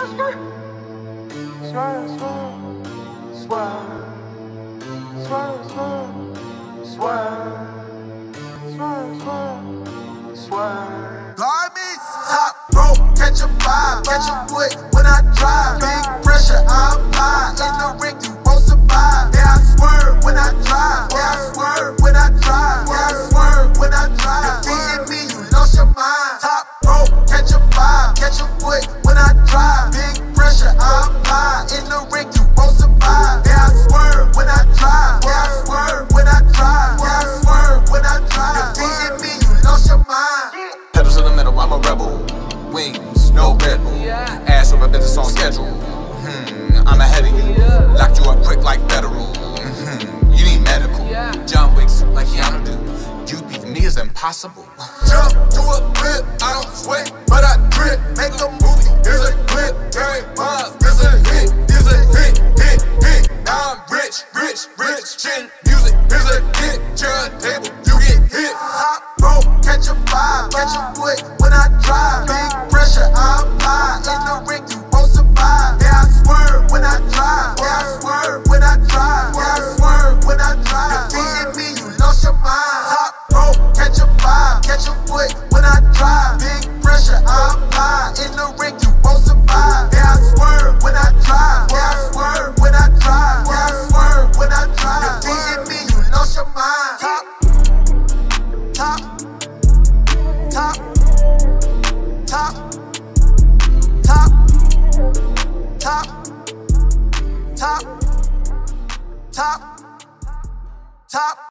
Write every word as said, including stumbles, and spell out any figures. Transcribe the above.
Swerve, swerve, swerve, swerve, swerve, swerve, swerve, swerve, swerve. Guard me, top rope, catch a vibe, catch a foot when I drive. Big pressure, I apply. In the ring, you won't survive. Yeah, I swerve when I drive. Yeah, I swerve when I drive. Yeah, I swerve when I drive. Defeating me, you lost your mind. Top rope, catch a vibe, catch a foot when I drive. Big pressure, I apply. In the ring, you won't survive. Yeah, I swerve when I drive. Yeah, I swerve when I drive. Yeah, I swerve when I drive. Defeating me, you lost your mind. Pedals in the middle, I'm a rebel. Wings, no Red Bull. Ass on my business on schedule. Hmm, I'm ahead of you. Lock you up quick like federal. Hmm, you need medical. John Wicks like Keanu do. You beating me is impossible. Jump to a flip, I don't sweat, but I drip. Make a movie, here's a clip. Carry bombs, this a hit, this a hit, hit, hit. Now I'm rich, rich, rich. Chin music, here's a hit. Chair a table, you get hit. Top rope, catch a vibe, catch a foot when I drive. Big pressure, I apply. In the ring, you won't survive. Yeah, I swerve when I drive. Yeah, I swerve when I drive. Yeah, I swerve when I drive. Defeating me, you lost your mind. Top rope, catch a vibe, catch a foot when I drive. Big pressure, I apply. In the ring, you won't survive. Yeah, I swerve when I drive. Yeah, I swerve when I drive. Yeah, I swerve when I drive. Defeating me, you lost your mind. Top, top, top, top, top, top, top, top, top.